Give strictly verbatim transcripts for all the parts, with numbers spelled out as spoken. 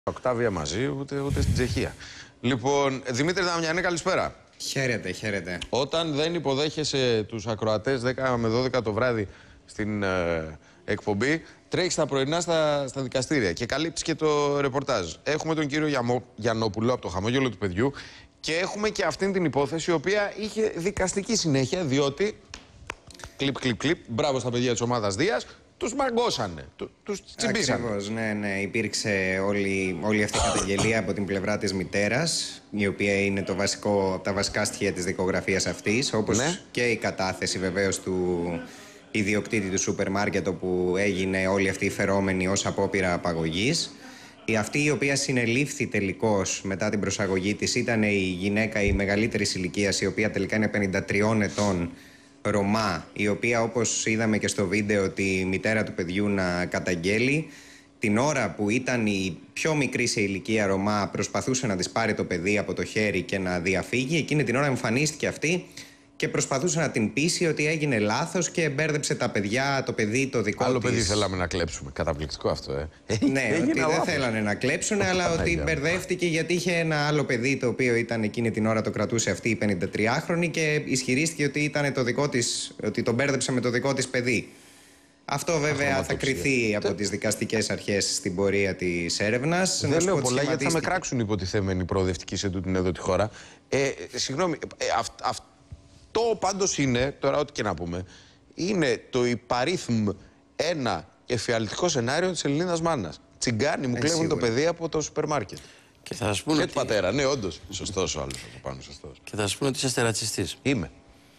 Οκτάβια μαζί, ούτε, ούτε στην Τσεχία. Λοιπόν, Δημήτρη Δαμιανή, καλησπέρα. Χαίρετε, χαίρετε. Όταν δεν υποδέχεσαι τους ακροατές δέκα με δώδεκα το βράδυ στην ε, εκπομπή, τρέχεις τα πρωινά στα, στα δικαστήρια και καλύπτεις και το ρεπορτάζ. Έχουμε τον κύριο Γιαμο, Γιαννόπουλο από το χαμόγελο του παιδιού και έχουμε και αυτήν την υπόθεση, η οποία είχε δικαστική συνέχεια, διότι κλιπ, κλιπ, κλιπ, μπράβο στα παιδιά της ομάδας Δίας, τους μαγκώσανε, τους τσιμπήσανε. Ακριβώς, ναι, ναι. Υπήρξε όλη, όλη αυτή η καταγγελία από την πλευρά της μητέρας, η οποία είναι το βασικό, τα βασικά στοιχεία της δικογραφίας αυτής, όπως ναι. και η κατάθεση βεβαίως του ιδιοκτήτη του σούπερ μάρκετ, όπου έγινε όλη αυτή η φερόμενη ως απόπειρα απαγωγής. Η αυτή η οποία συνελήφθη τελικώς μετά την προσαγωγή της ήταν η γυναίκα η μεγαλύτερης ηλικίας, η οποία τελικά είναι πενήντα τριών ετών, Ρωμά, η οποία, όπως είδαμε και στο βίντεο, τη μητέρα του παιδιού να καταγγέλει, την ώρα που ήταν η πιο μικρή σε ηλικία Ρωμά, προσπαθούσε να της πάρει το παιδί από το χέρι και να διαφύγει. Εκείνη την ώρα εμφανίστηκε αυτή και προσπαθούσε να την πείσει ότι έγινε λάθος και μπέρδεψε τα παιδιά, το παιδί το δικό Άλλο της. παιδί θέλαμε να κλέψουμε. Καταπληκτικό αυτό, ε. Ναι, ότι δεν θέλανε να κλέψουν, αλλά ότι μπερδεύτηκε γιατί είχε ένα άλλο παιδί, το οποίο ήταν εκείνη την ώρα, το κρατούσε αυτή η πενηντατριάχρονη, και ισχυρίστηκε ότι ήταν το δικό της, ότι τον μπέρδεψε με το δικό της παιδί. Αυτό βέβαια θα κριθεί από τις δικαστικές αρχές στην πορεία της έρευνας. Δεν λέω πολλά γιατί θα με κράξουν οι υποτιθέμενοι προοδευτικοί σε τούτην εδώ τη χώρα. Ε, συγγνώμη, ε, αυ, αυτό πάντως είναι, τώρα ό,τι και να πούμε, είναι το υπαρίθμ ένα εφιαλτικό σενάριο της Ελληνίδας μάνας. Τσιγκάνι μου κλέβουν το παιδί από το σούπερ μάρκετ. Και θα σας πούνε και ότι... του πατέρα, ναι, όντως. Σωστός ο άλλος από πάνω, σωστός. Και θα σας πούνε ότι είσαστε ρατσιστής. Είμαι.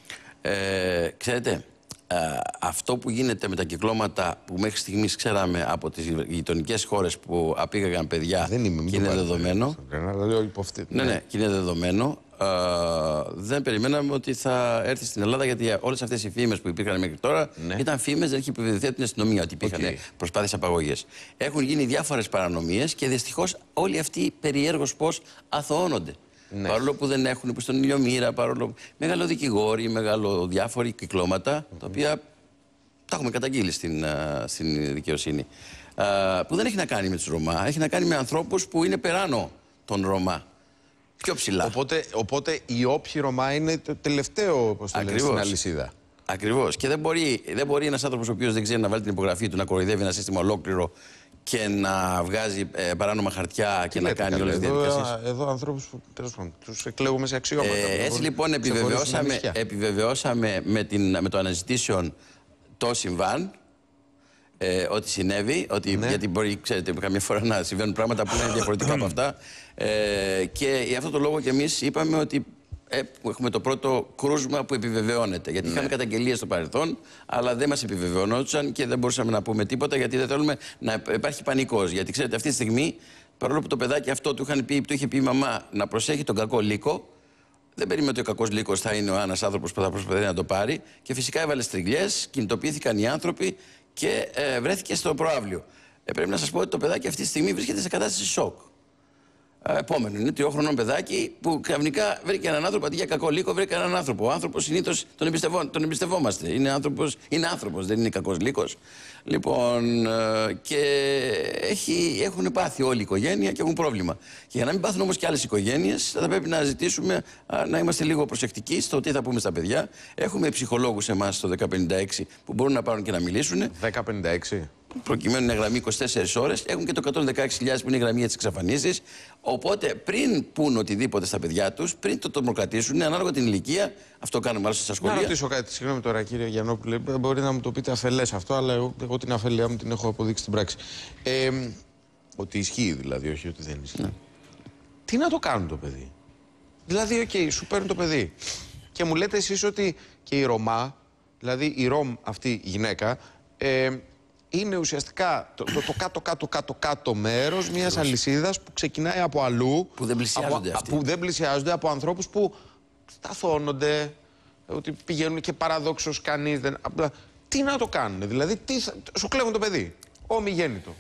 Ε, ξέρετε, ε, αυτό που γίνεται με τα κυκλώματα που μέχρι στιγμής ξέραμε από τις γειτονικές χώρες που απήγαγαν παιδιά, δεν είμαι, και είναι δεδομένο. Ναι, ναι, και είναι δεδομένο. Uh, δεν περιμέναμε ότι θα έρθει στην Ελλάδα, γιατί όλες αυτές οι φήμες που υπήρχαν μέχρι τώρα ναι. ήταν φήμες, δεν είχε επιβεβαιωθεί από την αστυνομία ότι υπήρχαν okay. προσπάθειες απαγωγής. Έχουν γίνει διάφορες παρανομίες και δυστυχώς όλοι αυτοί περιέργως πώς αθωώνονται. Ναι. Παρόλο που δεν έχουν στον ηλιομήρα, παρόλο που μεγαλοδικηγόροι, μεγαλοδιάφοροι κυκλώματα, mm-hmm. τα οποία τα έχουμε καταγγείλει στην, uh, στην δικαιοσύνη. Uh, που δεν έχει να κάνει με τους Ρωμά, έχει να κάνει με ανθρώπους που είναι περάνω των Ρωμά. Πιο ψηλά. Οπότε, οπότε οι όποιοι Ρωμά είναι το τελευταίο, όπως το λένε, στην αλυσίδα. Ακριβώς. Και δεν μπορεί, δεν μπορεί ένας άνθρωπος ο οποίος δεν ξέρει να βάλει την υπογραφή του, να κοροϊδεύει ένα σύστημα ολόκληρο και να βγάζει ε, παράνομα χαρτιά και να κάνει όλες τις διαδικασίες. Εδώ ανθρώπους που τέλος πάντων τους εκλέγουμε σε αξιώματα. Ε, έτσι λοιπόν επιβεβαιώσαμε, επιβεβαιώσαμε με, την, με το αναζητήσεων το συμβάν. Ε, ότι συνέβη, ότι, ναι. γιατί μπορεί, ξέρετε, καμιά φορά να συμβαίνουν πράγματα που είναι διαφορετικά από αυτά. Ε, και για αυτό το λόγο και εμείς είπαμε ότι ε, έχουμε το πρώτο κρούσμα που επιβεβαιώνεται. Γιατί ναι. είχαμε καταγγελίες στο παρελθόν, αλλά δεν μας επιβεβαιωνόντουσαν και δεν μπορούσαμε να πούμε τίποτα, γιατί δεν θέλουμε να υπάρχει πανικός. Γιατί ξέρετε, αυτή τη στιγμή, παρόλο που το παιδάκι αυτό του, είχαν πει, του είχε πει η μαμά να προσέχει τον κακό λύκο, δεν περίμενε ότι ο κακός λύκος θα είναι ο ένας άνθρωπος που θα προσπαθεί να το πάρει. Και φυσικά έβαλε στριγλιές, κινητοποιήθηκαν οι άνθρωποι και ε, βρέθηκε στο προαύλιο. Ε, πρέπει να σας πω ότι το παιδάκι αυτή τη στιγμή βρίσκεται σε κατάσταση σοκ. Ε, επόμενο, είναι τριόχρονο παιδάκι που ξαφνικά βρήκε έναν άνθρωπο, αντί για κακό λύκο, βρήκε έναν άνθρωπο. Ο άνθρωπος συνήθως τον, εμπιστευό, τον εμπιστευόμαστε. Είναι άνθρωπος, είναι άνθρωπος, δεν είναι κακός λύκος. Λοιπόν, ε, και έχει, έχουν πάθει όλη η οικογένεια και έχουν πρόβλημα. Και για να μην πάθουν όμως και άλλες οικογένειες, θα πρέπει να ζητήσουμε α, να είμαστε λίγο προσεκτικοί στο τι θα πούμε στα παιδιά. Έχουμε ψυχολόγους εμάς στο δέκα πενήντα έξι που μπορούν να πάρουν και να μιλήσουν. δέκα πενήντα έξι. Προκειμένου είναι γραμμή είκοσι τέσσερις ώρες. Έχουν και το εκατόν δεκαέξι χιλιάδες που είναι η γραμμή για τις εξαφανίσεις. Οπότε πριν πούν οτιδήποτε στα παιδιά τους, πριν το τρομοκρατήσουν, ανάλογα την ηλικία, αυτό κάνουμε μάλιστα στα σχολεία. Να ρωτήσω κάτι, συγγνώμη τώρα κύριε Γιαννόπουλε, μπορεί να μου το πείτε αφελές αυτό, αλλά εγώ, εγώ την αφελία μου την έχω αποδείξει στην πράξη. Ε, ότι ισχύει δηλαδή, όχι ότι δεν ισχύει. Ναι. Τι να το κάνουν το παιδί. Δηλαδή, οκ, okay, σου παίρνουν το παιδί. Και μου λέτε εσείς ότι και η Ρωμά, δηλαδή η Ρωμ αυτή η γυναίκα, ε, είναι ουσιαστικά το, το, το κάτω κάτω κάτω κάτω μέρος μιας αλυσίδας που ξεκινάει από αλλού, που δεν πλησιάζονται, από, που δεν πλησιάζονται από ανθρώπους που σταθώνονται, ότι πηγαίνουν και παραδόξως κανείς δεν... Τι να το κάνουν, δηλαδή, τι θα, σου κλέβουν το παιδί, ομιγέννητο.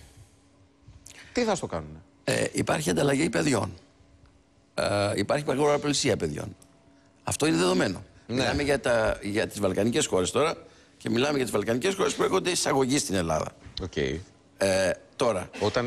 Τι θα στο κάνουν. Ε, υπάρχει ανταλλαγή παιδιών. Ε, υπάρχει παραπλησία παιδιών. Αυτό είναι δεδομένο. Ναι. Μιλάμε για, τα, για τις βαλκανικές χώρες τώρα. Και μιλάμε για τις βαλκανικές χώρες που έρχονται εισαγωγή στην Ελλάδα. Okay. Ε, τώρα. Όταν